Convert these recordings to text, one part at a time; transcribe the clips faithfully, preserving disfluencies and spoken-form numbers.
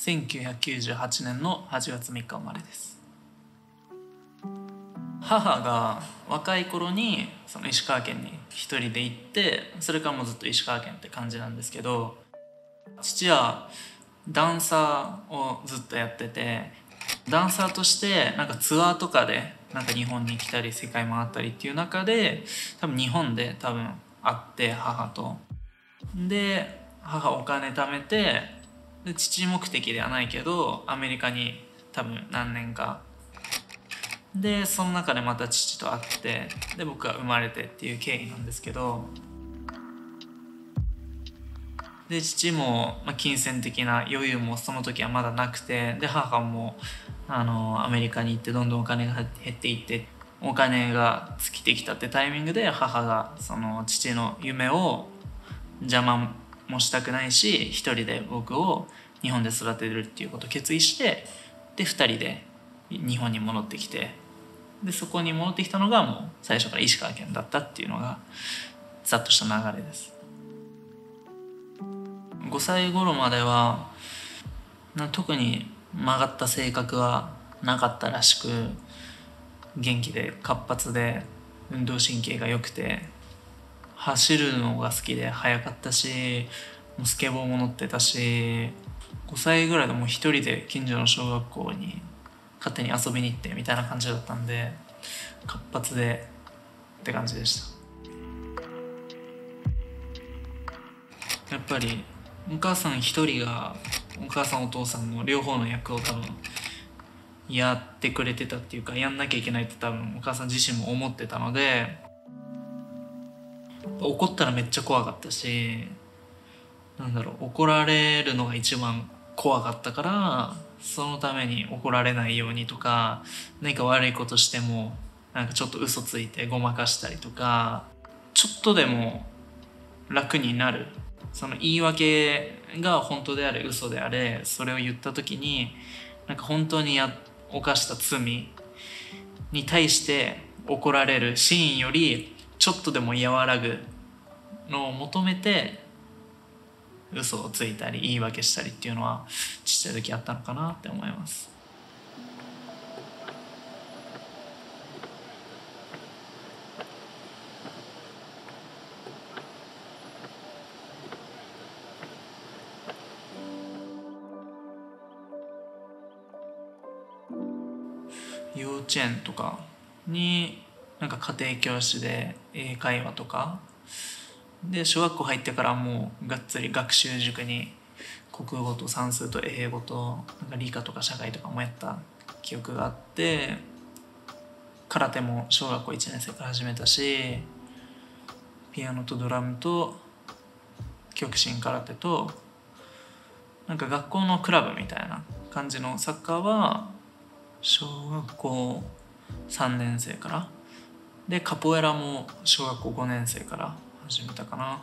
せんきゅうひゃくきゅうじゅうはちねんのはちがつみっか生まれです。母が若い頃にその石川県に一人で行って、それからもうずっと石川県って感じなんですけど、父はダンサーをずっとやってて、ダンサーとしてなんかツアーとかでなんか日本に来たり世界回ったりっていう中で、多分日本で多分会って母とで母お金貯めて、で父目的ではないけどアメリカに多分何年かで、その中でまた父と会って、で僕が生まれてっていう経緯なんですけど、で父も、まあ、金銭的な余裕もその時はまだなくて、で母もあのアメリカに行ってどんどんお金が減っていって、お金が尽きてきたってタイミングで、母がその父の夢を邪魔もしたくないし、一人で僕を日本で育てるっていうことを決意して、で二人で日本に戻ってきて、でそこに戻ってきたのがもう最初から石川県だったっていうのがざっとした流れです。ごさい頃までは特に曲がった性格はなかったらしく、元気で活発で運動神経が良くて、走るのが好きで速かったし、スケボーも乗ってたし、ごさいぐらいでもう一人で近所の小学校に勝手に遊びに行ってみたいな感じだったんで、活発でって感じでした。やっぱりお母さん一人が、お母さんお父さんの両方の役を多分やってくれてたっていうか、やんなきゃいけないって多分お母さん自身も思ってたので、怒ったらめっちゃ怖かったし、なんだろう、怒られるのが一番怖かったから、そのために怒られないようにとか、何か悪いことしてもなんかちょっと嘘ついてごまかしたりとか、ちょっとでも楽になる、その言い訳が本当であれ嘘であれ、それを言った時になんか本当にや犯した罪に対して怒られるシーンよりちょっとでも和らぐのを求めて嘘をついたり言い訳したりっていうのはちっちゃい時あったのかなって思います。幼稚園とかになんか家庭教師で英会話とかで、小学校入ってからもうがっつり学習塾に国語と算数と英語となんか理科とか社会とかもやった記憶があって、空手も小学校いちねん生から始めたし、ピアノとドラムと極真空手となんか学校のクラブみたいな感じのサッカーは小学校さんねん生からで、カポエラも小学校ごねん生から始めたかな。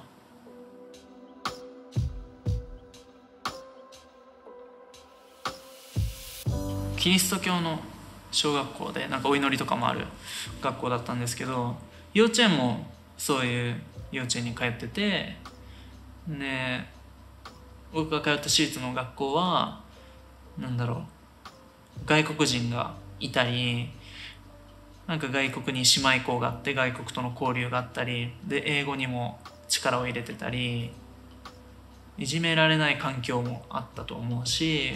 キリスト教の小学校でなんかお祈りとかもある学校だったんですけど、幼稚園もそういう幼稚園に通ってて、で僕が通った私立の学校はなんだろう、外国人がいたり、なんか外国に姉妹校があって外国との交流があったりで、英語にも力を入れてたり、いじめられない環境もあったと思うし、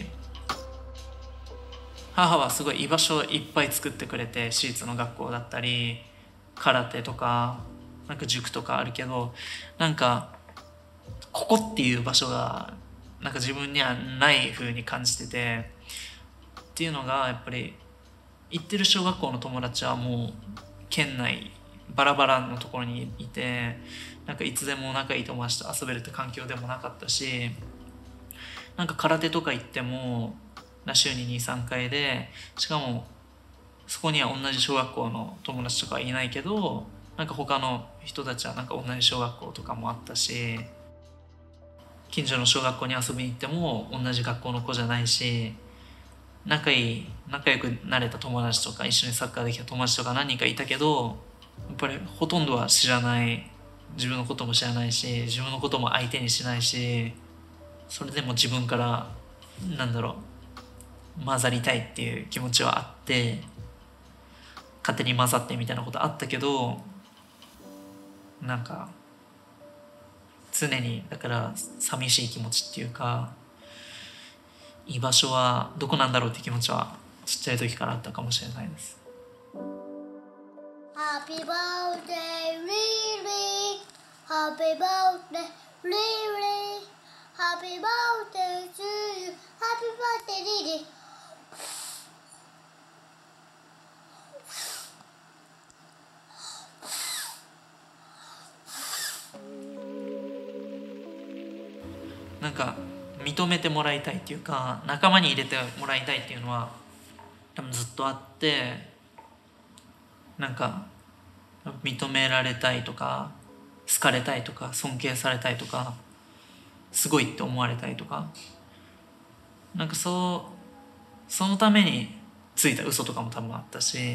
母はすごい居場所をいっぱい作ってくれて、私立の学校だったり空手とかなんか塾とかあるけど、なんかここっていう場所がなんか自分にはない風に感じてて、っていうのがやっぱり行ってる小学校の友達はもう県内バラバラのところにいて、なんかいつでも仲いい友達と遊べるって環境でもなかったし、なんか空手とか行っても週に にさんかいで、しかもそこには同じ小学校の友達とかはいないけど、なんか他の人たちはなんか同じ小学校とかもあったし、近所の小学校に遊びに行っても同じ学校の子じゃないし、仲いい仲良くなれた友達とか一緒にサッカーできた友達とか何人かいたけど、やっぱりほとんどは知らない、自分のことも知らないし、自分のことも相手にしないし、それでも自分からなんだろう混ざりたいっていう気持ちはあって、勝手に混ざってみたいなことあったけど、なんか常にだから寂しい気持ちっていうか、居場所はどこなんだろうって気持ちはちっちゃい時からあったかもしれないです。 Happy birthday, Riri. Happy birthday, Riri. Happy birthday to you. Happy birthday, Riri. なんか認めてもらいたいっていうか、仲間に入れてもらいたいっていうのは多分ずっとあって、なんか認められたいとか好かれたいとか尊敬されたいとかすごいって思われたいとか、なんかそうそのためについた嘘とかも多分あったし、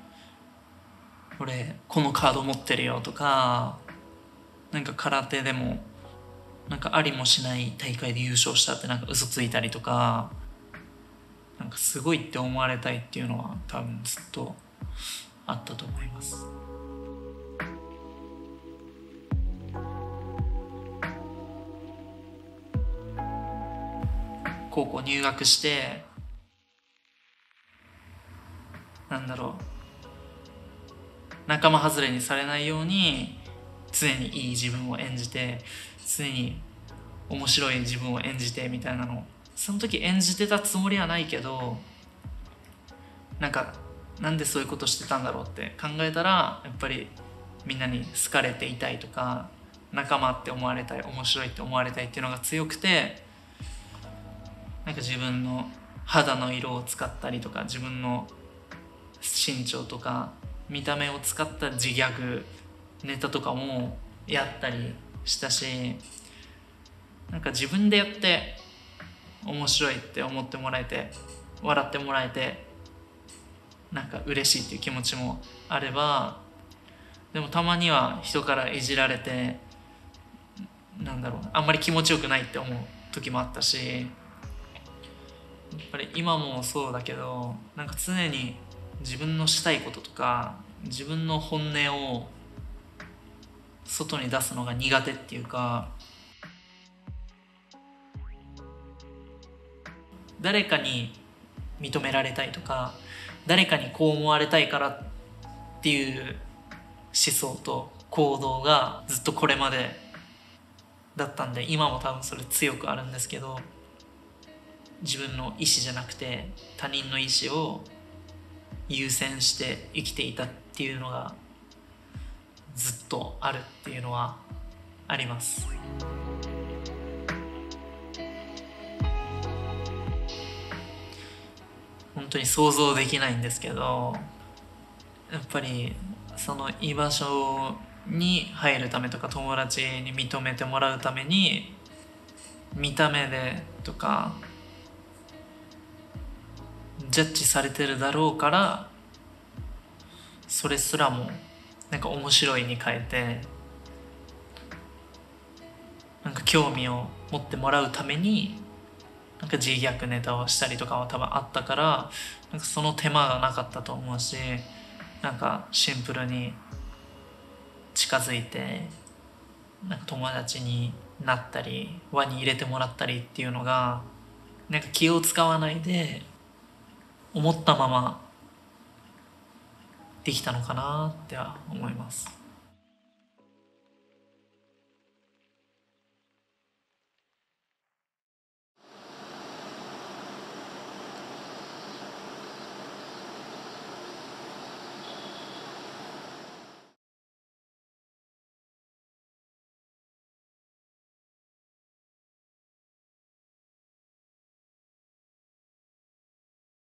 俺このカード持ってるよとか、なんか空手でもなんかありもしない大会で優勝したってなんか嘘ついたりとか、なんかすごいって思われたいっていうのは多分ずっとあったと思います。高校入学してなんだろう仲間外れにされないように常にいい自分を演じて、常に面白い自分を演じてみたいなの、その時演じてたつもりはないけど、なんかなんでそういうことしてたんだろうって考えたら、やっぱりみんなに好かれていたいとか仲間って思われたい、面白いって思われたいっていうのが強くて、なんか自分の肌の色を使ったりとか自分の身長とか見た目を使った自虐ネタとかもやったりしたし、なんか自分でやって面白いって思ってもらえて笑ってもらえてなんか嬉しいっていう気持ちもあれば、でもたまには人からいじられてなんだろうあんまり気持ちよくないって思う時もあったし、やっぱり今もそうだけど、なんか常に自分のしたいこととか自分の本音を外に出すのが苦手っていうか、誰かに認められたいとか誰かにこう思われたいからっていう思想と行動がずっとこれまでだったんで、今も多分それ強くあるんですけど、自分の意思じゃなくて他人の意思を優先して生きていたっていうのがずっとあるっていうのはあります。本当に想像できないんですけど、やっぱりその居場所に入るためとか友達に認めてもらうために見た目でとかジャッジされてるだろうから、それすらもなんか面白いに変えてなんか興味を持ってもらうためになんか自虐ネタをしたりとかは多分あったから、なんかその手間がなかったと思うし、なんかシンプルに近づいてなんか友達になったり輪に入れてもらったりっていうのがなんか気を使わないで思ったままできたのかなっては思います。